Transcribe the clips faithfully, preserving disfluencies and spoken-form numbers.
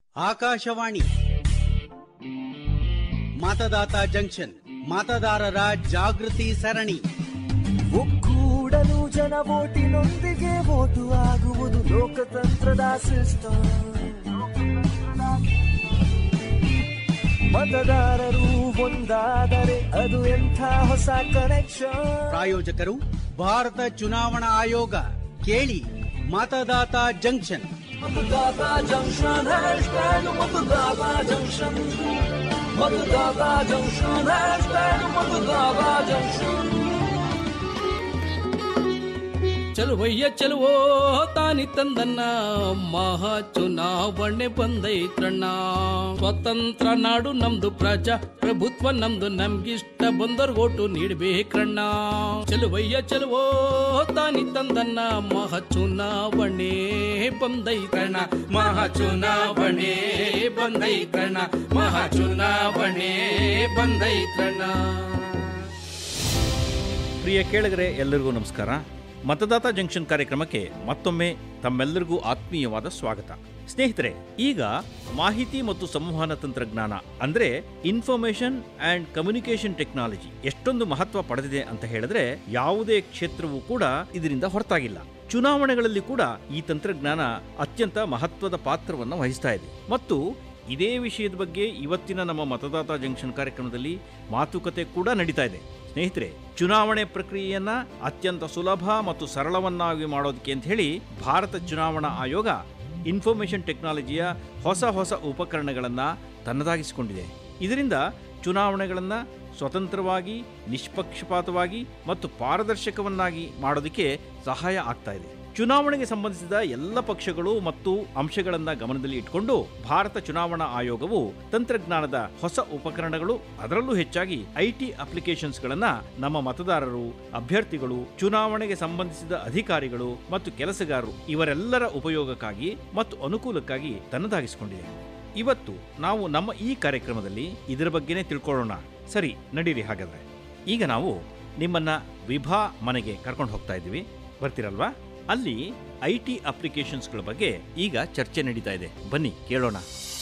Akashvani ಮತದಾತ junction, ಮತದಾರರ ಜಾಗೃತಿ ಸರಣಿ. ಒಕ್ಕೂಡಲು ಜನ ಓಟಿನೊಂದಿಗೆ ವೋಟು ಆಗುವುದು ಲೋಕತಂತ್ರದ ಸಿಸ್ಟಮ್. ಮತದಾರರು ಒಂದಾದರೆ ಅದು ಎಂಥ ಹೊಸ ಕನೆಕ್ಷನ್. ಪ್ರಾಯೋಜಕರು ಭಾರತ ಚುನಾವಣಾ ಆಯೋಗ. ಕೇಳಿ ಮತದಾತ ಜಂಕ್ಷನ್. ಮತದಾತ ಜಂಕ್ಷನ್ ಹ್ಯಾಶ್ಟ್ಯಾಗ್ ಮತದಾತ ಜಂಕ್ಷನ್. ಮತದಾತ ಜಂಕ್ಷನ್ ಹ್ಯಾಶ್ಟ್ಯಾಗ್ ಮತದಾತ ಜಂಕ್ಷನ್. ಚಲುವಯ್ಯ ಚಲುವೋ ತಾನಿ ತಂದನ್ನ ಮಹಾ ಚುನಾವಣೆ ಬಂದೈತ್ರಣ್ಣ. ಸ್ವತಂತ್ರ ನಾಡು ನಮ್ದು, ಪ್ರಜಾ ಪ್ರಭುತ್ವ ನಮ್ದು, ನಮ್ಗಿಷ್ಟ ಬಂದರ್ ಓಟು ನೀಡ್ಬೇಕ್ರಣ್ಣ. ಚಲುವಯ್ಯ ಚಲುವೋ ತಾನಿ ತಂದನ್ನ ಮಹಾ ಚುನಾವಣೆ ಬಂದೈತ್ರಣ್ಣ. ಮಹಾ ಚುನಾವಣೆ ಬಂದೈತ್ರಣ್ಣ. ಮಹಾ ಚುನಾವಣೆ ಬಂದೈತ್ರಣ್ಣ. ಪ್ರಿಯ ಕೇಳಿಗರೆ, ಎಲ್ಲರಿಗೂ ನಮಸ್ಕಾರ. ಮತದಾತ ಜಂಕ್ಷನ್ ಕಾರ್ಯಕ್ರಮಕ್ಕೆ ಮತ್ತೊಮ್ಮೆ ತಮ್ಮೆಲ್ಲರಿಗೂ ಆತ್ಮೀಯವಾದ ಸ್ವಾಗತ. ಸ್ನೇಹಿತರೆ, ಈಗ ಮಾಹಿತಿ ಮತ್ತು ಸಂವಹನ ತಂತ್ರಜ್ಞಾನ ಅಂದರೆ ಇನ್ಫಾರ್ಮೇಷನ್ ಅಂಡ್ ಕಮ್ಯುನಿಕೇಷನ್ ಟೆಕ್ನಾಲಜಿ ಎಷ್ಟೊಂದು ಮಹತ್ವ ಪಡೆದಿದೆ ಅಂತ ಹೇಳಿದ್ರೆ ಯಾವುದೇ ಕ್ಷೇತ್ರವೂ ಕೂಡ ಇದರಿಂದ ಹೊರತಾಗಿಲ್ಲ. ಚುನಾವಣೆಗಳಲ್ಲಿ ಕೂಡ ಈ ತಂತ್ರಜ್ಞಾನ ಅತ್ಯಂತ ಮಹತ್ವದ ಪಾತ್ರವನ್ನು ವಹಿಸ್ತಾ ಇದೆ. ಮತ್ತು ಇದೇ ವಿಷಯದ ಬಗ್ಗೆ ಇವತ್ತಿನ ನಮ್ಮ ಮತದಾತ ಜಂಕ್ಷನ್ ಕಾರ್ಯಕ್ರಮದಲ್ಲಿ ಮಾತುಕತೆ ಕೂಡ ನಡೀತಾ ಇದೆ. ಸ್ನೇಹಿತರೆ, ಚುನಾವಣೆ ಪ್ರಕ್ರಿಯೆಯನ್ನ ಅತ್ಯಂತ ಸುಲಭ ಮತ್ತು ಸರಳವನ್ನಾಗಿ ಮಾಡೋದಕ್ಕೆ ಅಂತ ಹೇಳಿ ಭಾರತ ಚುನಾವಣಾ ಆಯೋಗ ಇನ್ಫಾರ್ಮೇಷನ್ ಟೆಕ್ನಾಲಜಿಯ ಹೊಸ ಹೊಸ ಉಪಕರಣಗಳನ್ನು ತನ್ನದಾಗಿಸಿಕೊಂಡಿದೆ. ಇದರಿಂದ ಚುನಾವಣೆಗಳನ್ನು ಸ್ವತಂತ್ರವಾಗಿ, ನಿಷ್ಪಕ್ಷಪಾತವಾಗಿ ಮತ್ತು ಪಾರದರ್ಶಕವನ್ನಾಗಿ ಮಾಡೋದಕ್ಕೆ ಸಹಾಯ ಆಗ್ತಾ ಇದೆ. ಚುನಾವಣೆಗೆ ಸಂಬಂಧಿಸಿದ ಎಲ್ಲ ಪಕ್ಷಗಳು ಮತ್ತು ಅಂಶಗಳನ್ನು ಗಮನದಲ್ಲಿ ಇಟ್ಕೊಂಡು ಭಾರತ ಚುನಾವಣಾ ಆಯೋಗವು ತಂತ್ರಜ್ಞಾನದ ಹೊಸ ಉಪಕರಣಗಳು, ಅದರಲ್ಲೂ ಹೆಚ್ಚಾಗಿ ಐಟಿ ಅಪ್ಲಿಕೇಶನ್ಸ್ಗಳನ್ನು ನಮ್ಮ ಮತದಾರರು, ಅಭ್ಯರ್ಥಿಗಳು, ಚುನಾವಣೆಗೆ ಸಂಬಂಧಿಸಿದ ಅಧಿಕಾರಿಗಳು ಮತ್ತು ಕೆಲಸಗಾರರು ಇವರೆಲ್ಲರ ಉಪಯೋಗಕ್ಕಾಗಿ ಮತ್ತು ಅನುಕೂಲಕ್ಕಾಗಿ ತನ್ನದಾಗಿಸಿಕೊಂಡಿದೆ. ಇವತ್ತು ನಾವು ನಮ್ಮ ಈ ಕಾರ್ಯಕ್ರಮದಲ್ಲಿ ಇದರ ಬಗ್ಗೆನೇ ತಿಳ್ಕೊಳ್ಳೋಣ. ಸರಿ, ನಡೀರಿ. ಹಾಗಾದ್ರೆ ಈಗ ನಾವು ನಿಮ್ಮನ್ನ ವಿಭಾ ಮನೆಗೆ ಕರ್ಕೊಂಡು ಹೋಗ್ತಾ ಇದ್ದೀವಿ. ಬರ್ತೀರಲ್ವಾ? ಅಲ್ಲಿ ಐ ಟಿ ಅಪ್ಲಿಕೇಶನ್ಸ್ಗಳ ಬಗ್ಗೆ ಈಗ ಚರ್ಚೆ ನಡೀತಾ ಇದೆ. ಬನ್ನಿ ಕೇಳೋಣ.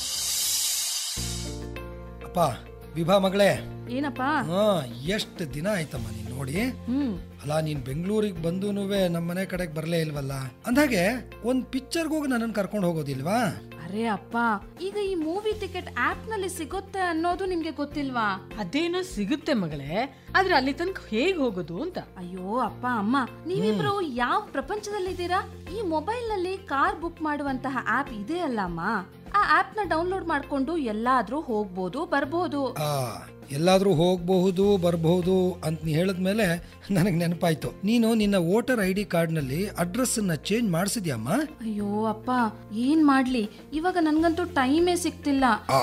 ಅಪ್ಪ ವಿಭಾ ಮಗಳೇ. ಏನಪ್ಪ? ಹಾ, ಎಷ್ಟು ದಿನ ಆಯ್ತಮ್ಮ ನೀನ್ ನೋಡಿ. ಅಲ್ಲ, ನೀನ್ ಬೆಂಗಳೂರಿಗೆ ಬಂದೂನುವೆ ನಮ್ಮ ಮನೆ ಕಡೆಗೆ ಬರ್ಲೇ ಇಲ್ವಲ್ಲ. ಅಂದಾಗೆ ಒಂದ್ ಪಿಕ್ಚರ್ಗೆ ಹೋಗಿ ನನ್ನನ್ನು ಕರ್ಕೊಂಡು ಹೋಗೋದಿಲ್ವಾ? ಅರೆ ಅಪ್ಪ, ಈಗ ಈ ಮೂವಿ ಟಿಕೆಟ್ ಆಪ್ ನಲ್ಲಿ ಸಿಗುತ್ತೆ ಅನ್ನೋದು ನಿಮ್ಗೆ ಗೊತ್ತಿಲ್ವಾ? ಅದೇನೋ ಸಿಗುತ್ತೆ ಮಗಳೇ, ಆದ್ರೆ ಅಲ್ಲಿ ತನಕ ಹೇಗ್ ಹೋಗೋದು ಅಂತ. ಅಯ್ಯೋ ಅಪ್ಪ ಅಮ್ಮ, ನೀವಿಬ್ರು ಯಾವ ಪ್ರಪಂಚದಲ್ಲಿದ್ದೀರಾ? ಈ ಮೊಬೈಲ್ ನಲ್ಲಿ ಕಾರ್ ಬುಕ್ ಮಾಡುವಂತಹ ಆಪ್ ಇದೆ ಅಲ್ಲಮ್ಮ, ಆ ಆಪ್ ನ ಡೌನ್ಲೋಡ್ ಮಾಡ್ಕೊಂಡು ಎಲ್ಲಾದ್ರೂ ಹೋಗ್ಬೋದು ಬರ್ಬೋದು. ಎಲ್ಲಾದ್ರೂ ಹೋಗಬಹುದು ಬರಬಹುದು ಅಂತ ನೀ ಹೇಳಿದ್ಮೇಲೆ ನನಗೆ ನೆನಪಾಯ್ತು, ನೀನು ನಿನ್ನ ವೋಟರ್ ಐ ಡಿ ಕಾರ್ಡ್ ನಲ್ಲಿ ಅಡ್ರೆಸ್ ಅನ್ನ ಚೇಂಜ್ ಮಾಡಿಸಿದ್ಯಮ್ಮ? ಅಯ್ಯೋ ಅಪ್ಪ, ಏನ್ ಮಾಡ್ಲಿ, ಇವಾಗ ನನ್ಗಂತೂ ಟೈಮೇ ಸಿಕ್ತಿಲ್ಲ.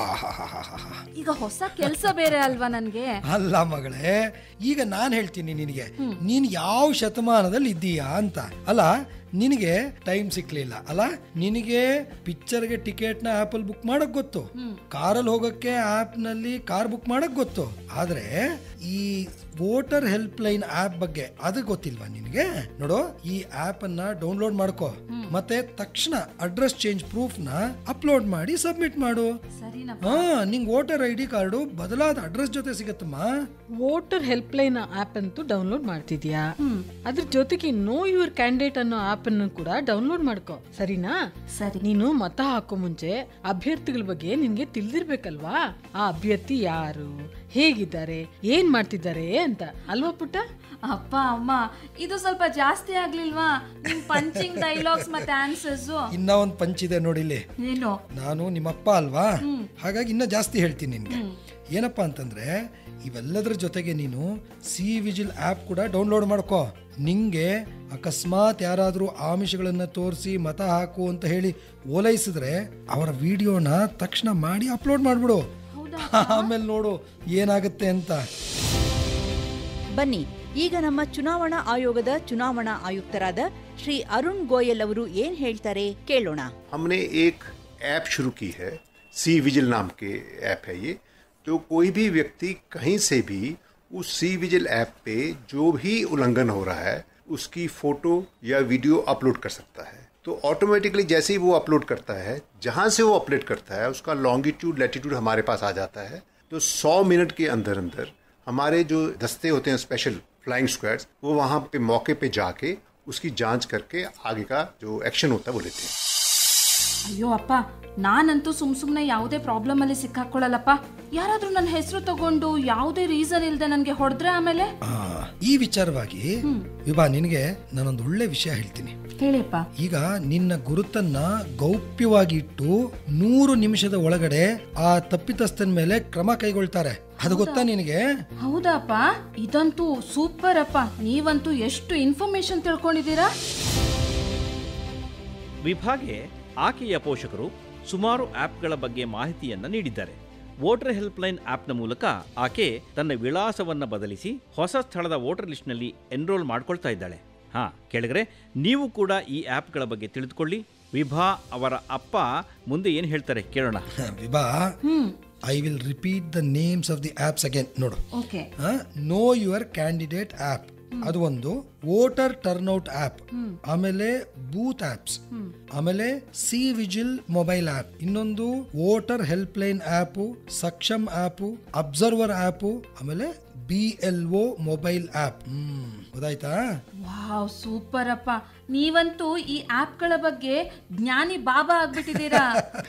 ಈಗ ಹೊಸ ಕೆಲ್ಸ ಬೇರೆ ಅಲ್ವಾ ನನ್ಗೆ. ಅಲ್ಲ ಮಗಳೇ, ಈಗ ನಾನ್ ಹೇಳ್ತೀನಿ ನಿನಗೆ, ನೀನ್ ಯಾವ ಶತಮಾನದಲ್ಲಿ ಇದ್ದೀಯಾ ಅಂತ. ಅಲ್ಲ, ನಿನಗೆ ಟೈಮ್ ಸಿಕ್ಲಿಲ್ಲ ಅಲ್ಲ, ನಿನಗೆ ಪಿಕ್ಚರ್ಗೆ ಟಿಕೆಟ್ ನ ಆಪ್ ಅಲ್ಲಿ ಬುಕ್ ಮಾಡಕ್ ಗೊತ್ತು, ಕಾರಲ್ಲಿ ಹೋಗಕ್ಕೆ ಆಪ್ ನಲ್ಲಿ ಕಾರ್ ಬುಕ್ ಮಾಡಕ್ ಗೊತ್ತು, ಆದ್ರೆ ಈ ವೋಟರ್ ಹೆಲ್ಪ್ ಲೈನ್ ಆಪ್ ಬಗ್ಗೆ ಅದು ಗೊತ್ತಿಲ್ವಾ ನಿನಗೆ? ನೋಡು, ಈ ಆಪ್ ಅನ್ನ ಡೌನ್ಲೋಡ್ ಮಾಡ್ಕೋ, ಮತ್ತೆ ತಕ್ಷಣ ಅಡ್ರೆಸ್ ಚೇಂಜ್ ಪ್ರೂಫ್ ನ ಅಪ್ಲೋಡ್ ಮಾಡಿ ಸಬ್ಮಿಟ್ ಮಾಡು. ಹಾ, ನಿಂಗ್ ವೋಟರ್ ಐ ಡಿ ಕಾರ್ಡು ಬದಲಾದ ಅಡ್ರೆಸ್ ಜೊತೆ ಸಿಗತ್ತಮ್ಮ. ವೋಟರ್ ಹೆಲ್ಪ್ ಲೈನ್ ಆಪ್ ಅಂತೂ ಡೌನ್ಲೋಡ್ ಮಾಡ್ತಿದ್ಯಾ? ಅದ್ರ ಜೊತೆಗೆ ನೋ ಯುವರ್ ಕ್ಯಾಂಡಿಡೇಟ್ ಅನ್ನೋ ಆಪ್ ಅನ್ನು ಕೂಡ ಡೌನ್ಲೋಡ್ ಮಾಡ್ಕೋ, ಸರಿನಾ? ಸರಿ. ನೀನು ಮತ ಹಾಕೋ ಮುಂಚೆ ಅಭ್ಯರ್ಥಿಗಳ ಬಗ್ಗೆ ನಿನ್ಗೆ ತಿಳಿದಿರ್ಬೇಕಲ್ವಾ? ಆ ಅಭ್ಯರ್ಥಿ ಯಾರು, ಹೇಗಿದ್ದಾರೆ, ಏನ್ ಮಾಡ್ತಿದ್ದಾರೆ ಅಂತ ಅಲ್ವಾ ಪುಟ್ಟ? ಅಪ್ಪ ಅಮ್ಮ, ಇದು ಸ್ವಲ್ಪ ಜಾಸ್ತಿ ಆಗ್ಲಿಲ್ವಾ ನಿಮ್ ಪಂಚಿಂಗ್ ಡೈಲಾಗ್ಸ್ ಮತ್ತೆ ಆನ್ಸರ್ಸ್? ಇನ್ನ ಒಂದ್ ಪಂಚ್ ಇದೆ ನೋಡಿಲ್ಲಿ. ಏನು? ನಾನು ನಿಮ್ಮಪ್ಪ ಅಲ್ವಾ, ಹಾಗಾಗಿ ಇನ್ನ ಜಾಸ್ತಿ ಹೇಳ್ತೀನಿ ನಿನ್ಗೆ. ಏನಪ್ಪಾ ಅಂತಂದ್ರೆ, ಇವೆಲ್ಲದ್ರ ಜೊತೆಗೆ ನೀನು ಸಿ ವಿಜಿಲ್ ಆಪ್ ಕೂಡ ಡೌನ್ಲೋಡ್ ಮಾಡ್ಕೋ. ನಿಂಗೆ ಅಕಸ್ಮಾತ್ ಯಾರಾದ್ರೂ ಆಮಿಷಗಳನ್ನ ತೋರಿಸಿ ಮತ ಹಾಕು ಅಂತ ಹೇಳಿ ಓಲೈಸಿದ್ರೆ ಅವರ ವಿಡಿಯೋನ ತಕ್ಷಣ ಮಾಡಿ ಅಪ್ಲೋಡ್ ಮಾಡ್ಬಿಡು. ಆಮೇಲೆ ನೋಡು ಏನಾಗುತ್ತೆ ಅಂತ. ಬನ್ನಿ, ಈಗ ನಮ್ಮ ಚುನಾವಣಾ ಆಯೋಗದ ಚುನಾವಣಾ ಆಯುಕ್ತರಾದ ಶ್ರೀ ಅರುಣ್ ಗೋಯಲ್ ಅವರು ಏನ್ ಹೇಳ್ತಾರೆ ಕೇಳೋಣ. हमने एक ऐप शुरू की है, सी विजिल नाम के ऐप है ये. तो कोई भी व्यक्ति कहीं से भी उस सी विजिल ऐप पे जो भी उल्लंघन हो रहा है उसकी फोटो या वीडियो अपलोड कर सकता है. तो ऑटोमेटिकली जैसे ही वो अपलोड करता है, जहाँ से वो अपलोड करता है उसका लॉन्गिट्यूड लैटिट्यूड हमारे पास आ जाता है। तो सौ मिनट के अंदर अंदर हमारे जो दस्ते होते हैं स्पेशल फ्लाइंग स्क्वाड्स, वो वहाँ पे मौके पे जाके उसकी जांच करके आगे का जो एक्शन होता है वो लेते हैं। ಅಯ್ಯೋ ಅಪ್ಪ, ನಾನಂತೂ ಸುಮ್ ಸುಮ್ನೆ ಯಾವುದೇ ಪ್ರಾಬ್ಲಮ್ ಅಲ್ಲಿ ಸಿಕ್ಕಾಕೊಳ್ಳಲ್ಲಪ್ಪ. ಯಾರಾದ್ರೂ ನನ್ನ ಹೆಸರು ತಗೊಂಡು ಯಾವುದೇ ರೀಸನ್ ಇಲ್ಲದೆ ನನ್ಗೆ ಹೊಡೆದ್ರೆ ಆಮೇಲೆ ಈ ವಿಚಾರವಾಗಿ ವಿಭಾ ನಿನಗೆ ನಾನೊಂದು ಒಳ್ಳೆ ವಿಷಯ ಹೇಳ್ತೀನಿ. ಹೇಳಿಯಪ್ಪ. ಈಗ ನಿನ್ನ ಗುರುತನ್ನ ಗೌಪ್ಯವಾಗಿ ಇಟ್ಟು ನೂರು ನಿಮಿಷದ ಒಳಗಡೆ ಆ ತಪ್ಪಿತಸ್ಥನ ಮೇಲೆ ಕ್ರಮ ಕೈಗೊಳ್ತಾರೆ. ಅದು ಗೊತ್ತಾ ನಿನಗೆ? ಹೌದಪ್ಪ, ಇದಂತೂ ಸೂಪರ್ ಅಪ್ಪ. ನೀವಂತೂ ಎಷ್ಟು ಇನ್ಫಾರ್ಮೇಶನ್ ತಿಳ್ಕೊಂಡಿದ್ದೀರಾ. ವಿಭಾಗೆ ಆಕೆಯ ಪೋಷಕರು ಸುಮಾರು ಆ್ಯಪ್ಗಳ ಬಗ್ಗೆ ಮಾಹಿತಿಯನ್ನು ನೀಡಿದ್ದಾರೆ. ವೋಟರ್ ಹೆಲ್ಪ್ಲೈನ್ ಆ್ಯಪ್ನ ಮೂಲಕ ಆಕೆ ತನ್ನ ವಿಳಾಸವನ್ನು ಬದಲಿಸಿ ಹೊಸ ಸ್ಥಳದ ವೋಟರ್ ಲಿಸ್ಟ್ನಲ್ಲಿ ಎನ್ರೋಲ್ ಮಾಡ್ಕೊಳ್ತಾ ಇದ್ದಾಳೆ. ಹಾಂ ಕೇಳಿದ್ರೆ, ನೀವು ಕೂಡ ಈ ಆ್ಯಪ್ಗಳ ಬಗ್ಗೆ ತಿಳಿದುಕೊಳ್ಳಿ. ವಿಭಾ ಅವರ ಅಪ್ಪ ಮುಂದೆ ಏನು ಹೇಳ್ತಾರೆ ಕೇಳೋಣ. Vibha, I will repeat the names of the apps again. ನೋಡು, ನೋ ಯುವರ್ ಕ್ಯಾಂಡಿಡೇಟ್ ಆಪ್ ಅದು ಒಂದು, ವೋಟರ್ ಟರ್ನ್ಔಟ್ ಆಪ್, ಆಮೇಲೆ ಬೂತ್ ಆಪ್ಸ್, ಆಮೇಲೆ ಸಿ ವಿಜಿಲ್ ಮೊಬೈಲ್ ಆಪ್, ಇನ್ನೊಂದು voter helpline app, Saksham app, observer app, ಆಮೇಲೆ B L O mobile app. Hmm ಗೊತ್ತಾಯ್ತಾ? Wow, super ಅಪ್ಪ. ನೀವಂತೂ ಈ ಆಪ್ಗಳ ಬಗ್ಗೆ ಜ್ಞಾನಿ ಬಾಬಾ ಆಗ್ಬಿಟ್ಟಿದ್ದೀರಾ.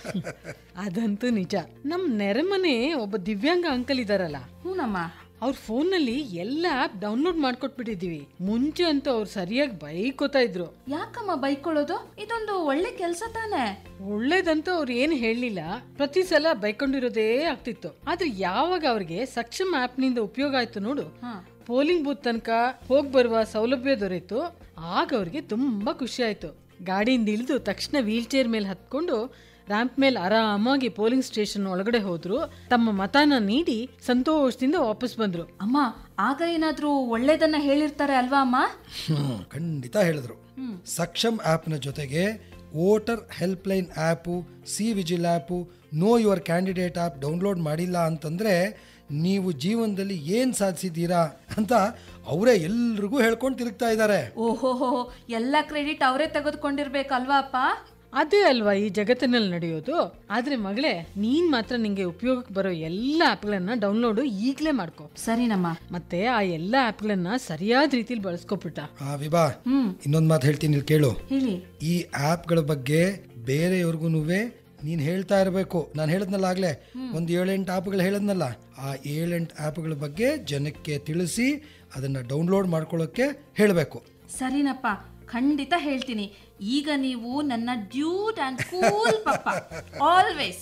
ಅದಂತೂ ನಿಜ. ನಮ್ ನೆರೆಮನೆ ಒಬ್ಬ ದಿವ್ಯಾಂಗ ಅಂಕಲ್ ಇದಾರಲ್ಲ, ಹೂನಮ್ಮ, ಅವ್ರ ಫೋನ್ ನಲ್ಲಿ ಎಲ್ಲ ಆಪ್ ಡೌನ್ಲೋಡ್ ಮಾಡ್ಕೊಟ್ಬಿಟ್ಟಿದೀವಿ. ಮುಂಚೆ ಅಂತೂ ಅವ್ರು ಸರಿಯಾಗಿ ಬೈಕೋತಾ ಇದ್ರು. ಯಾಕಮ್ಮ ಬೈಕೊಳ್ಳೋದು? ಇದೊಂದು ಒಳ್ಳೆ ಕೆಲಸ ತಾನೆ. ಒಳ್ಳೇದಂತೂ ಅವ್ರು ಏನ್ ಹೇಳಲಿಲ್ಲ, ಪ್ರತಿ ಸಲ ಬೈಕೊಂಡಿರೋದೇ ಆಗ್ತಿತ್ತು. ಆದ್ರೆ ಯಾವಾಗ ಅವ್ರಿಗೆ ಸಕ್ಷಮ್ ಆಪ್ ನಿಂದ ಉಪಯೋಗ ಆಯ್ತು ನೋಡು, ಪೋಲಿಂಗ್ ಬೂತ್ ತನಕ ಹೋಗ್ ಬರುವ ಸೌಲಭ್ಯ ದೊರೆಯಿತು, ಆಗ ಅವ್ರಿಗೆ ತುಂಬಾ ಖುಷಿ ಆಯ್ತು. ಗಾಡಿಯಿಂದ ಇಳಿದು ತಕ್ಷಣ ವೀಲ್ ಚೇರ್ ಮೇಲೆ ಹತ್ಕೊಂಡು ರ್ಯಾಂಪ್ ಮೇಲೆ ಆರಾಮಾಗಿ ಪೋಲಿಂಗ್ ಸ್ಟೇಷನ್ ಒಳಗಡೆ ಹೋದ್ರು. ತಮ್ಮ ಮತನ ನೀಡಿ ಸಂತೋಷದಿಂದ ವಾಪಸ್ ಬಂದ್ರು. ಅಮ್ಮ, ಆಗ ಏನಾದ್ರೂ ಒಳ್ಳೇದನ್ನ ಹೇಳಿರ್ತಾರೆ ಅಲ್ವಾ ಅಮ್ಮ? ಹ್ಮ್ ಖಂಡಿತ ಹೇಳಿದ್ರು. ಸಕ್ಷಮ್ ಆಪ್ ನ ಜೊತೆಗೆ voter helpline app, C vigil app, know your candidate app download ಮಾಡಿಲ್ಲ ಅಂತಂದ್ರೆ ನೀವು ಜೀವನದಲ್ಲಿ ಏನ್ ಸಾಧಿಸಿದ್ದೀರಾ ಅಂತ ಅವರೇ ಎಲ್ರಿಗೂ ಹೇಳ್ಕೊಂಡು ತಿರುಗ್ತಾ ಇದ್ದಾರೆ. ಓಹೋ, ಎಲ್ಲ ಕ್ರೆಡಿಟ್ ಅವರೇ ತೆಗೆದುಕೊಂಡಿರ್ಬೇಕಲ್ವಾ ಅಪ್ಪ? ಅದೇ ಅಲ್ವಾ ಈ ಜಗತ್ತಿನಲ್ಲಿ ನಡೆಯೋದು. ಆದ್ರೆ ಮಗಳೇ, ನೀನ್ ಮಾತ್ರ ನಿಂಗೆ ಉಪಯೋಗಕ್ಕೆ ಬರೋ ಎಲ್ಲ ಆಪ್ಗಳನ್ನ ಡೌನ್ಲೋಡ್ ಈಗ್ಲೇ ಮಾಡ್ಕೋ. ಸರಿನಮ್ಮ. ಮತ್ತೆ ಆ ಎಲ್ಲ ಆಪ್ಗಳನ್ನ ಸರಿಯಾದ ರೀತಿಲಿ ಬಳಸ್ಕೊಬಿಟ್ಟ. ಆ ವಿಭಾ, ಇನ್ನೊಂದ್ ಮಾತು ಹೇಳ್ತೀನಿ, ಕೇಳು. ಹೇಳಿ. ಈ ಆಪ್ಗಳ ಬಗ್ಗೆ ಬೇರೆಯವ್ರಿಗೂ ನೀನ್ ಹೇಳ್ತಾ ಇರಬೇಕು. ನಾನು ಹೇಳದ್ನಲ್ಲ ಆಗ್ಲೇ, ಒಂದ್ ಏಳೆಂಟು ಆಪ್ಗಳು ಹೇಳದ್ನಲ್ಲ, ಆ ಏಳೆಂಟು ಆಪ್ಗಳ ಬಗ್ಗೆ ಜನಕ್ಕೆ ತಿಳಿಸಿ ಅದನ್ನ ಡೌನ್ಲೋಡ್ ಮಾಡ್ಕೊಳ್ಳೋಕೆ ಹೇಳಬೇಕು. ಸರಿನಪ್ಪ, ಖಂಡಿತ ಹೇಳ್ತೀನಿ. ಈಗ ನೀವು ನನ್ನ dude and cool papa always.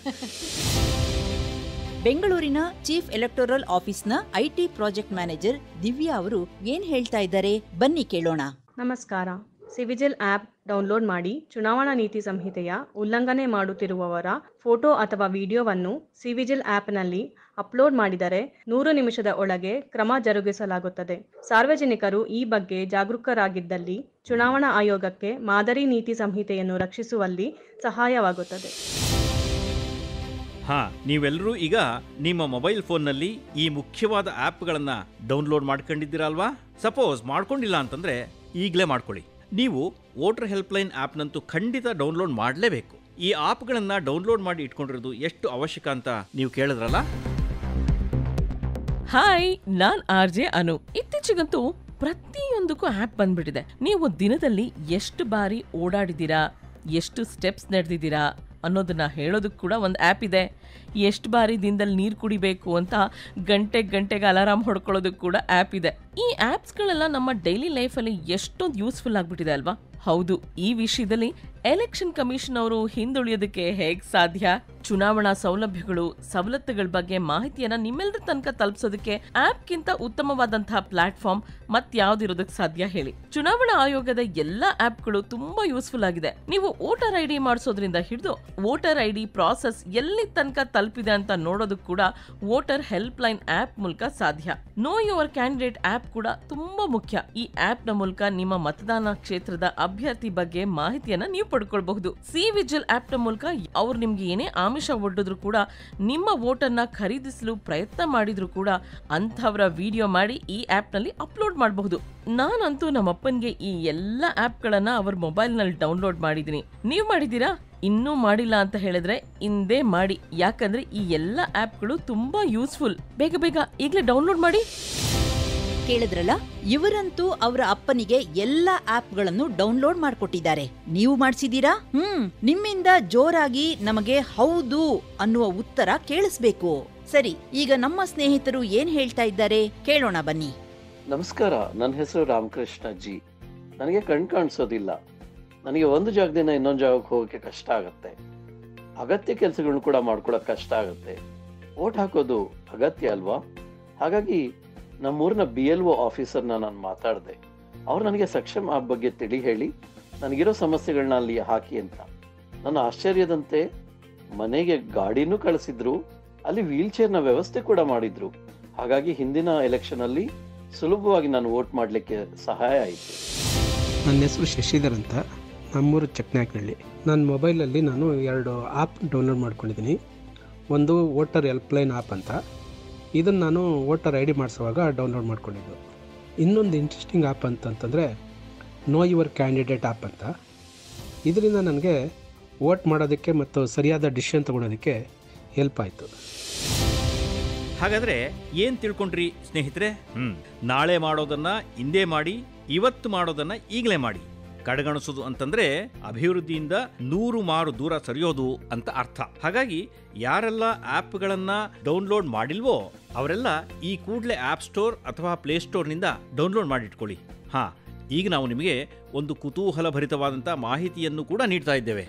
ಬೆಂಗಳೂರಿನ ಚೀಫ್ ಎಲೆಕ್ಟೋರಲ್ ಆಫೀಸ್ನ ಐಟಿ ಪ್ರಾಜೆಕ್ಟ್ ಮ್ಯಾನೇಜರ್ ದಿವ್ಯಾ ಅವರು ಏನ್ ಹೇಳ್ತಾ ಇದ್ದಾರೆ, ಬನ್ನಿ ಕೇಳೋಣ. ನಮಸ್ಕಾರ. ಸಿವಿಜಿಲ್ ಆಪ್ ಡೌನ್ಲೋಡ್ ಮಾಡಿ ಚುನಾವಣಾ ನೀತಿ ಸಂಹಿತೆಯ ಉಲ್ಲಂಘನೆ ಮಾಡುತ್ತಿರುವವರ ಫೋಟೋ ಅಥವಾ ವಿಡಿಯೋವನ್ನು ಸಿವಿಜಿಲ್ ಆಪ್ನಲ್ಲಿ ಅಪ್ಲೋಡ್ ಮಾಡಿದರೆ ನೂರು ನಿಮಿಷದ ಒಳಗೆ ಕ್ರಮ ಜರುಗಿಸಲಾಗುತ್ತದೆ. ಸಾರ್ವಜನಿಕರು ಈ ಬಗ್ಗೆ ಜಾಗರೂಕರಾಗಿದ್ದಲ್ಲಿ ಚುನಾವಣಾ ಆಯೋಗಕ್ಕೆ ಮಾದರಿ ನೀತಿ ಸಂಹಿತೆಯನ್ನು ರಕ್ಷಿಸುವಲ್ಲಿ ಸಹಾಯವಾಗುತ್ತದೆ. ಹಾ, ನೀವೆಲ್ಲರೂ ಈಗ ನಿಮ್ಮ ಮೊಬೈಲ್ ಫೋನ್ನಲ್ಲಿ ಈ ಮುಖ್ಯವಾದ ಆ್ಯಪ್ಗಳನ್ನ ಡೌನ್ಲೋಡ್ ಮಾಡ್ಕೊಂಡಿದ್ದೀರಲ್ವಾ? ಸಪೋಸ್ ಮಾಡ್ಕೊಂಡಿಲ್ಲ ಅಂತಂದ್ರೆ ಈಗಲೇ ಮಾಡ್ಕೊಳ್ಳಿ. ನೀವು ವೋಟರ್ ಹೆಲ್ಪ್ಲೈನ್ ಆ್ಯಪ್ನಂತೂ ಖಂಡಿತ ಡೌನ್ಲೋಡ್ ಮಾಡಲೇಬೇಕು. ಈ ಆಪ್ಗಳನ್ನು ಡೌನ್ಲೋಡ್ ಮಾಡಿ ಇಟ್ಕೊಂಡಿರೋದು ಎಷ್ಟು ಅವಶ್ಯಕ ಅಂತ ನೀವು ಕೇಳಿದ್ರಲ್ಲ. ಹಾಯ್, ನಾನ್ ಆರ್ ಜೆ ಅನು. ಇತ್ತೀಚೆಗಂತೂ ಪ್ರತಿಯೊಂದಕ್ಕೂ ಆ್ಯಪ್ ಬಂದ್ಬಿಟ್ಟಿದೆ. ನೀವು ದಿನದಲ್ಲಿ ಎಷ್ಟು ಬಾರಿ ಓಡಾಡಿದ್ದೀರಾ, ಎಷ್ಟು ಸ್ಟೆಪ್ಸ್ ನಡೆದಿದ್ದೀರಾ ಅನ್ನೋದನ್ನ ಹೇಳೋದಕ್ಕೆ ಕೂಡ ಒಂದು ಆ್ಯಪ್ ಇದೆ. ಎಷ್ಟು ಬಾರಿ ದಿನದಲ್ಲಿ ನೀರು ಕುಡಿಬೇಕು ಅಂತ ಗಂಟೆ ಗಂಟೆಗೆ ಅಲಾರಾಮ್ ಹೊಡ್ಕೊಳ್ಳೋದಕ್ಕೆ ಕೂಡ ಆ್ಯಪ್ ಇದೆ. ಈ ಆ್ಯಪ್ಸ್ಗಳೆಲ್ಲ ನಮ್ಮ ಡೈಲಿ ಲೈಫಲ್ಲಿ ಎಷ್ಟೊಂದು ಯೂಸ್ಫುಲ್ ಆಗಿಬಿಟ್ಟಿದೆ ಅಲ್ವಾ? ಹೌದು, ಈ ವಿಷಯದಲ್ಲಿ ಎಲೆಕ್ಷನ್ ಕಮಿಷನ್ ಅವರು ಹಿಂದುಳಿಯೋದಕ್ಕೆ ಹೇಗೆ ಸಾಧ್ಯ? ಚುನಾವಣಾ ಸೌಲಭ್ಯಗಳು, ಸವಲತ್ತುಗಳ ಬಗ್ಗೆ ಮಾಹಿತಿಯನ್ನ ನಿಮ್ಮೆಲ್ಲರ ತನಕ ತಲುಪಿಸೋದಕ್ಕೆ ಆಪ್ಗಿಂತ ಉತ್ತಮವಾದಂತಹ ಪ್ಲಾಟ್ಫಾರ್ಮ್ ಮತ್ಯಾವ್ದಿರೋದಕ್ಕೆ ಸಾಧ್ಯ ಹೇಳಿ? ಚುನಾವಣಾ ಆಯೋಗದ ಎಲ್ಲಾ ಆಪ್ಗಳು ತುಂಬಾ ಯೂಸ್ಫುಲ್ ಆಗಿದೆ. ನೀವು ವೋಟರ್ ಐ ಡಿ ಮಾಡಿಸೋದ್ರಿಂದ ಹಿಡಿದು ವೋಟರ್ ಐ ಡಿ ಪ್ರಾಸೆಸ್ ಎಲ್ಲಿ ತನಕ ತಲುಪಿದೆ ಅಂತ ನೋಡೋದಕ್ಕೆ ಕೂಡ ವೋಟರ್ ಹೆಲ್ಪ್ ಲೈನ್ ಆಪ್ ಮೂಲಕ ಸಾಧ್ಯ. ನೋ ಯುವರ್ ಕ್ಯಾಂಡಿಡೇಟ್ ಆಪ್ ಕೂಡ ತುಂಬಾ ಮುಖ್ಯ. ಈ ಆಪ್ ನ ಮೂಲಕ ನಿಮ್ಮ ಮತದಾನ ಕ್ಷೇತ್ರದ ಅಭ್ಯರ್ಥಿ ಬಗ್ಗೆ ಮಾಹಿತಿಯನ್ನ ನೀವು ಪಡ್ಕೊಳ್ಬಹುದು. ಸಿ ವಿಜಿಲ್ ಆಪ್ ನ ಮೂಲಕ ಅವ್ರು ನಿಮ್ಗೆ ಏನೇ ಆಮಿಷ ಒಡ್ಡಿದ್ರು ಕೂಡ, ನಿಮ್ಮ ವೋಟನ್ನ ಖರೀದಿಸಲು ಪ್ರಯತ್ನ ಮಾಡಿದ್ರು ಕೂಡ ಅಂಥವರ ವಿಡಿಯೋ ಮಾಡಿ ಈ ಆಪ್ ನಲ್ಲಿ ಅಪ್ಲೋಡ್ ಮಾಡಬಹುದು. ನಾನಂತೂ ನಮ್ಮಪ್ಪನ್ಗೆ ಈ ಎಲ್ಲ ಆಪ್ ಗಳನ್ನ ಅವ್ರ ಮೊಬೈಲ್ ನಲ್ಲಿ ಡೌನ್ಲೋಡ್ ಮಾಡಿದೀನಿ. ನೀವ್ ಮಾಡಿದೀರಾ? ಇನ್ನೂ ಮಾಡಿಲ್ಲ ಅಂತ ಹೇಳಿದ್ರೆ ಇಂದೇ ಮಾಡಿ, ಯಾಕಂದ್ರೆ ಈ ಎಲ್ಲ ಆಪ್ಗಳು ತುಂಬಾ ಯೂಸ್ಫುಲ್. ಬೇಗ ಬೇಗ ಈಗಲೇ ಡೌನ್ಲೋಡ್ ಮಾಡಿ. ಕೇಳಿದ್ರಲ್ಲ, ಇವರಂತೂ ಅವರ ಅಪ್ಪನಿಗೆ ಎಲ್ಲ ಆಪ್ಗಳನ್ನು ಡೌನ್ಲೋಡ್ ಮಾಡ್ಕೊಟ್ಟಿದ್ದಾರೆ. ನೀವು ಮಾಡಿಸಿದೀರಾ? ಹ್ಮ್ ನಿಮ್ಮಿಂದ ಜೋರಾಗಿ ನಮಗೆ ಹೌದು ಅನ್ನುವ ಉತ್ತರ ಕೇಳಿಸ್ಬೇಕು. ಸರಿ, ಈಗ ನಮ್ಮ ಸ್ನೇಹಿತರು ಏನ್ ಹೇಳ್ತಾ ಇದ್ದಾರೆ ಕೇಳೋಣ ಬನ್ನಿ. ನಮಸ್ಕಾರ, ನನ್ನ ಹೆಸರು ರಾಮಕೃಷ್ಣ ಜಿ. ನನಗೆ ಕಣ್ ಕಾಣಿಸೋದಿಲ್ಲ. ನನಗೆ ಒಂದು ಜಾಗದಿಂದ ಇನ್ನೊಂದು ಜಾಗಕ್ಕೆ ಹೋಗೋಕೆ ಕಷ್ಟ ಆಗುತ್ತೆ. ಅಗತ್ಯ ಕೆಲಸಗಳನ್ನ ಕೂಡ ಮಾಡ್ಕೊಳಕ್ ಕಷ್ಟ ಆಗುತ್ತೆ. ವೋಟ್ ಹಾಕೋದು ಅಗತ್ಯ ಅಲ್ವಾ? ಹಾಗಾಗಿ ನಮ್ಮೂರಿನ ಬಿ ಎಲ್ ಒ ಆಫೀಸರ್ನ ನಾನು ಮಾತಾಡಿದೆ. ಅವ್ರು ನನಗೆ ಸಕ್ಷಮ್ ಆಪ್ ಬಗ್ಗೆ ತಿಳಿ ಹೇಳಿ ನನಗಿರೋ ಸಮಸ್ಯೆಗಳನ್ನ ಅಲ್ಲಿ ಹಾಕಿ ಅಂತ. ನನ್ನ ಆಶ್ಚರ್ಯದಂತೆ ಮನೆಗೆ ಗಾಡಿನೂ ಕಳಿಸಿದ್ರು, ಅಲ್ಲಿ ವೀಲ್ ಚೇರ್ನ ವ್ಯವಸ್ಥೆ ಕೂಡ ಮಾಡಿದ್ರು. ಹಾಗಾಗಿ ಹಿಂದಿನ ಎಲೆಕ್ಷನ್ ಅಲ್ಲಿ ಸುಲಭವಾಗಿ ನಾನು ವೋಟ್ ಮಾಡಲಿಕ್ಕೆ ಸಹಾಯ ಆಯಿತು. ನನ್ನ ಹೆಸರು ಶಶಿಧರ್ ಅಂತ, ನಮ್ಮೂರು ಚಕ್ನಾಕನಹಳ್ಳಿ. ನನ್ನ ಮೊಬೈಲಲ್ಲಿ ನಾನು ಎರಡು ಆ್ಯಪ್ ಡೌನ್ಲೋಡ್ ಮಾಡ್ಕೊಂಡಿದ್ದೀನಿ. ಒಂದು ವೋಟರ್ ಹೆಲ್ಪ್ಲೈನ್ ಆ್ಯಪ್ ಅಂತ, ಇದನ್ನು ನಾನು ವೋಟರ್ ಐ ಡಿ ಮಾಡಿಸುವಾಗ ಡೌನ್ಲೋಡ್ ಮಾಡ್ಕೊಂಡಿದ್ದು. ಇನ್ನೊಂದು ಇಂಟ್ರೆಸ್ಟಿಂಗ್ ಆ್ಯಪ್ ಅಂತಂತಂದರೆ ನೋ ಯುವರ್ ಕ್ಯಾಂಡಿಡೇಟ್ ಆ್ಯಪ್ ಅಂತ. ಇದರಿಂದ ನನಗೆ ವೋಟ್ ಮಾಡೋದಕ್ಕೆ ಮತ್ತು ಸರಿಯಾದ ಡಿಸಿಷನ್ ತೊಗೊಳೋದಕ್ಕೆ ಹೆಲ್ಪ್ ಆಯಿತು. ಹಾಗಾದ್ರೆ ಏನ್ ತಿಳ್ಕೊಂಡ್ರಿ ಸ್ನೇಹಿತರೆ? ಹ್ಮ್ ನಾಳೆ ಮಾಡೋದನ್ನ ಇಂದೇ ಮಾಡಿ, ಇವತ್ತು ಮಾಡೋದನ್ನ ಈಗಲೇ ಮಾಡಿ. ಕಡೆಗಣಿಸೋದು ಅಂತಂದ್ರೆ ಅಭಿವೃದ್ಧಿಯಿಂದ ನೂರು ಮಾರು ದೂರ ಸರಿಯೋದು ಅಂತ ಅರ್ಥ. ಹಾಗಾಗಿ ಯಾರೆಲ್ಲ ಆಪ್ಗಳನ್ನ ಡೌನ್ಲೋಡ್ ಮಾಡಿಲ್ವೋ ಅವರೆಲ್ಲ ಈ ಕೂಡಲೇ ಆಪ್ ಸ್ಟೋರ್ ಅಥವಾ ಪ್ಲೇ ಸ್ಟೋರ್ನಿಂದ ಡೌನ್ಲೋಡ್ ಮಾಡಿಟ್ಕೊಳ್ಳಿ. ಹಾ, ಈಗ ನಾವು ನಿಮಗೆ ಒಂದು ಕುತೂಹಲ ಭರಿತವಾದಂಥ ಮಾಹಿತಿಯನ್ನು ಕೂಡ ನೀಡ್ತಾ ಇದ್ದೇವೆ.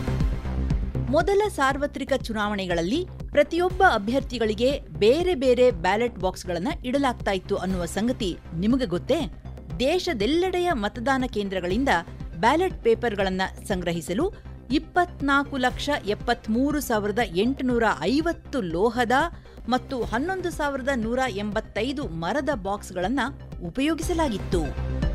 ಮೊದಲ ಸಾರ್ವತ್ರಿಕ ಚುನಾವಣೆಗಳಲ್ಲಿ ಪ್ರತಿಯೊಬ್ಬ ಅಭ್ಯರ್ಥಿಗಳಿಗೆ ಬೇರೆ ಬೇರೆ ಬ್ಯಾಲೆಟ್ ಬಾಕ್ಸ್ಗಳನ್ನು ಇಡಲಾಗ್ತಾ ಇತ್ತು ಅನ್ನುವ ಸಂಗತಿ ನಿಮಗೆ ಗೊತ್ತೇ? ದೇಶದೆಲ್ಲೆಡೆಯ ಮತದಾನ ಕೇಂದ್ರಗಳಿಂದ ಬ್ಯಾಲೆಟ್ ಪೇಪರ್ಗಳನ್ನು ಸಂಗ್ರಹಿಸಲು ಇಪ್ಪತ್ನಾಲ್ಕು ಲಕ್ಷ ಎಪ್ಪತ್ಮೂರು ಸಾವಿರದ ಎಂಟುನೂರ ಐವತ್ತು ಲೋಹದ ಮತ್ತು ಹನ್ನೊಂದು ಸಾವಿರದ ನೂರ ಎಂಬತ್ತೈದು ಮರದ ಬಾಕ್ಸ್ಗಳನ್ನು ಉಪಯೋಗಿಸಲಾಗಿತ್ತು.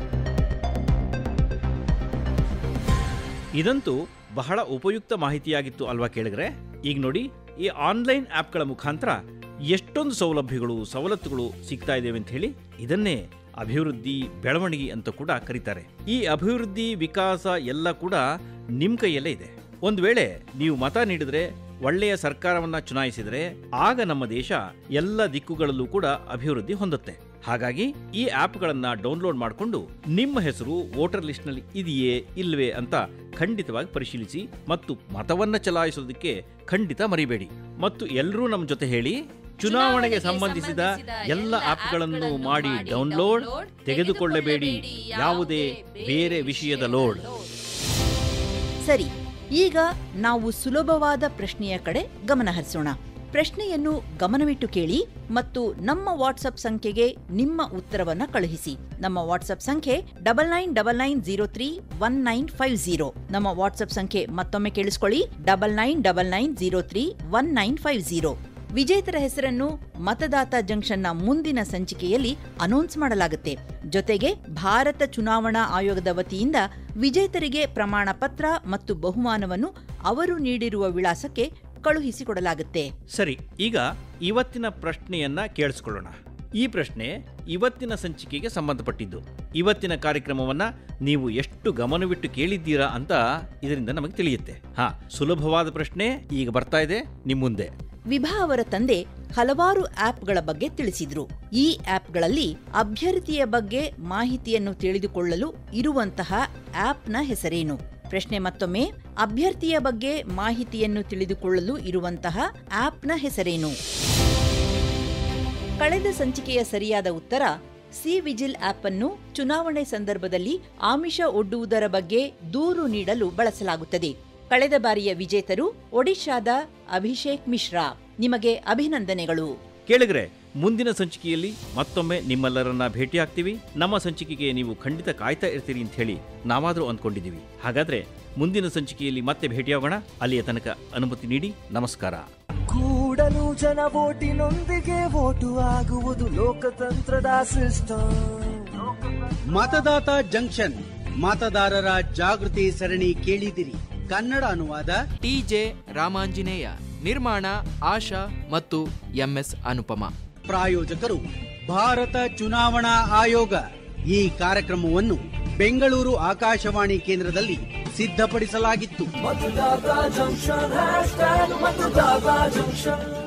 ಇದಂತೂ ಬಹಳ ಉಪಯುಕ್ತ ಮಾಹಿತಿಯಾಗಿತ್ತು ಅಲ್ವಾ ಕೇಳಿದ್ರೆ? ಈಗ ನೋಡಿ, ಈ ಆನ್ಲೈನ್ ಆಪ್ಗಳ ಮುಖಾಂತರ ಎಷ್ಟೊಂದು ಸೌಲಭ್ಯಗಳು ಸವಲತ್ತುಗಳು ಸಿಗ್ತಾ ಇದ್ದೇವೆ ಅಂತ ಹೇಳಿ. ಇದನ್ನೇ ಅಭಿವೃದ್ಧಿ ಬೆಳವಣಿಗೆ ಅಂತ ಕೂಡ ಕರೀತಾರೆ. ಈ ಅಭಿವೃದ್ಧಿ ವಿಕಾಸ ಎಲ್ಲ ಕೂಡ ನಿಮ್ಮ ಕೈಯಲ್ಲೇ ಇದೆ. ಒಂದು ವೇಳೆ ನೀವು ಮತ ನೀಡಿದ್ರೆ, ಒಳ್ಳೆಯ ಸರ್ಕಾರವನ್ನ ಚುನಾಯಿಸಿದರೆ, ಆಗ ನಮ್ಮ ದೇಶ ಎಲ್ಲ ದಿಕ್ಕುಗಳಲ್ಲೂ ಕೂಡ ಅಭಿವೃದ್ಧಿ ಹೊಂದುತ್ತೆ. ಹಾಗಾಗಿ ಈ ಆಪ್ಗಳನ್ನ ಡೌನ್ಲೋಡ್ ಮಾಡಿಕೊಂಡು ನಿಮ್ಮ ಹೆಸರು ವೋಟರ್ ಲಿಸ್ಟ್ನಲ್ಲಿ ಇದೆಯೇ ಇಲ್ವೇ ಅಂತ ಖಂಡಿತವಾಗಿ ಪರಿಶೀಲಿಸಿ ಮತ್ತು ಮತವನ್ನ ಚಲಾಯಿಸೋದಕ್ಕೆ ಖಂಡಿತ ಮರಿಬೇಡಿ. ಮತ್ತು ಎಲ್ಲರೂ ನಮ್ಮ ಜೊತೆ ಹೇಳಿ, ಚುನಾವಣೆಗೆ ಸಂಬಂಧಿಸಿದ ಎಲ್ಲ ಆಪ್ಗಳನ್ನು ಮಾಡಿ ಡೌನ್ಲೋಡ್, ತೆಗೆದುಕೊಳ್ಳಬೇಡಿ ಯಾವುದೇ ಬೇರೆ ವಿಷಯದ ಲೋಡ್. ಸರಿ, ಈಗ ನಾವು ಸುಲಭವಾದ ಪ್ರಶ್ನೆಯ ಕಡೆ ಗಮನ ಹರಿಸೋಣ. ಪ್ರಶ್ನೆಯನ್ನು ಗಮನವಿಟ್ಟು ಕೇಳಿ ಮತ್ತು ನಮ್ಮ ವಾಟ್ಸ್ಆಪ್ ಸಂಖ್ಯೆಗೆ ನಿಮ್ಮ ಉತ್ತರವನ್ನ ಕಳುಹಿಸಿ. ನಮ್ಮ ವಾಟ್ಸ್ಆಪ್ ಸಂಖ್ಯೆ double nine double nine zero three one nine five zero. ನಮ್ಮ ವಾಟ್ಸ್ಆಪ್ ಸಂಖ್ಯೆ ಮತ್ತೊಮ್ಮೆ ಕೇಳಿಸ್ಕೊಳ್ಳಿ, double nine double nine zero three one nine five zero. ವಿಜೇತರ ಹೆಸರನ್ನು ಮತದಾತ ಜಂಕ್ಷನ್ನ ಮುಂದಿನ ಸಂಚಿಕೆಯಲ್ಲಿ ಅನೌನ್ಸ್ ಮಾಡಲಾಗುತ್ತೆ. ಜೊತೆಗೆ ಭಾರತ ಚುನಾವಣಾ ಆಯೋಗದ ವತಿಯಿಂದ ವಿಜೇತರಿಗೆ ಪ್ರಮಾಣ ಪತ್ರ ಮತ್ತು ಬಹುಮಾನವನ್ನು ಅವರು ನೀಡಿರುವ ವಿಳಾಸಕ್ಕೆ ಕಳುಹಿಸಿಕೊಡಲಾಗುತ್ತೆ. ಸರಿ, ಈಗ ಇವತ್ತಿನ ಪ್ರಶ್ನೆಯನ್ನ ಕೇಳಿಸ್ಕೊಳ್ಳೋಣ. ಈ ಪ್ರಶ್ನೆ ಇವತ್ತಿನ ಸಂಚಿಕೆಗೆ ಸಂಬಂಧಪಟ್ಟಿದ್ದು. ಇವತ್ತಿನ ಕಾರ್ಯಕ್ರಮವನ್ನ ನೀವು ಎಷ್ಟು ಗಮನವಿಟ್ಟು ಕೇಳಿದ್ದೀರಾ ಅಂತ ಇದರಿಂದ ನಮಗೆ ತಿಳಿಯುತ್ತೆ. ಹಾ, ಸುಲಭವಾದ ಪ್ರಶ್ನೆ ಈಗ ಬರ್ತಾ ಇದೆ ನಿಮ್ಮ ಮುಂದೆ. ವಿಭಾ ಅವರ ತಂದೆ ಹಲವಾರು ಆಪ್ಗಳ ಬಗ್ಗೆ ತಿಳಿಸಿದ್ರು. ಈ ಆಪ್ಗಳಲ್ಲಿ ಅಭ್ಯರ್ಥಿಯ ಬಗ್ಗೆ ಮಾಹಿತಿಯನ್ನು ತಿಳಿದುಕೊಳ್ಳಲು ಇರುವಂತಹ ಆಪ್ನ ಹೆಸರೇನು? ಪ್ರಶ್ನೆ ಮತ್ತೊಮ್ಮೆ, ಅಭ್ಯರ್ಥಿಯ ಬಗ್ಗೆ ಮಾಹಿತಿಯನ್ನು ತಿಳಿದುಕೊಳ್ಳಲು ಇರುವಂತಹ ಆಪ್ನ ಹೆಸರೇನು? ಕಳೆದ ಸಂಚಿಕೆಯ ಸರಿಯಾದ ಉತ್ತರ ಸಿ ವಿಜಿಲ್ ಆಪ್ ಅನ್ನು ಚುನಾವಣೆ ಸಂದರ್ಭದಲ್ಲಿ ಆಮಿಷ ಒಡ್ಡುವುದರ ಬಗ್ಗೆ ದೂರು ನೀಡಲು ಬಳಸಲಾಗುತ್ತದೆ. ಕಳೆದ ಬಾರಿಯ ವಿಜೇತರು ಒಡಿಶಾದ ಅಭಿಷೇಕ್ ಮಿಶ್ರಾ. ನಿಮಗೆ ಅಭಿನಂದನೆಗಳು. ಕೇಳಿದ್ರೆ, ಮುಂದಿನ ಸಂಚಿಕೆಯಲ್ಲಿ ಮತ್ತೊಮ್ಮೆ ನಿಮ್ಮೆಲ್ಲರನ್ನ ಭೇಟಿಯಾಗ್ತೀವಿ. ನಮ್ಮ ಸಂಚಿಕೆಗೆ ನೀವು ಖಂಡಿತ ಕಾಯ್ತಾ ಇರ್ತೀರಿ ಅಂತ ಹೇಳಿ ನಾವಾದರೂ ಅಂದ್ಕೊಂಡಿದ್ದೀವಿ. ಹಾಗಾದ್ರೆ ಮುಂದಿನ ಸಂಚಿಕೆಯಲ್ಲಿ ಮತ್ತೆ ಭೇಟಿಯಾಗೋಣ. ಅಲ್ಲಿಯ ತನಕ ಅನುಮತಿ ನೀಡಿ ನಮಸ್ಕಾರ. ಕೂಡಲು ಜನ ವೋಟಿನೊಂದಿಗೆ ವೋಟು ಆಗುವುದು ಲೋಕತಂತ್ರದ ಸಿಸ್ಟಮ್. ಮತದಾತ ಜಂಕ್ಷನ್ ಮತದಾರರ ಜಾಗೃತಿ ಸರಣಿ ಕೇಳಿದಿರಿ. ಕನ್ನಡ ಅನುವಾದ ಟಿಜೆ ರಾಮಾಂಜನೇಯ, ನಿರ್ಮಾಣ ಆಶಾ ಮತ್ತು ಎಂಎಸ್ ಅನುಪಮ. ಪ್ರಾಯೋಜಕರು ಭಾರತ ಚುನಾವಣಾ ಆಯೋಗ. ಈ ಕಾರ್ಯಕ್ರಮವನ್ನು ಬೆಂಗಳೂರು ಆಕಾಶವಾಣಿ ಕೇಂದ್ರದಲ್ಲಿ ಸಿದ್ಧಪಡಿಸಲಾಗಿತ್ತು. ಮತದಾತ ಜಂಕ್ಷನ್ ಹ್ಯಾಶ್ ಟ್ಯಾಗ್ ಮತದಾತ ಜಂಕ್ಷನ್.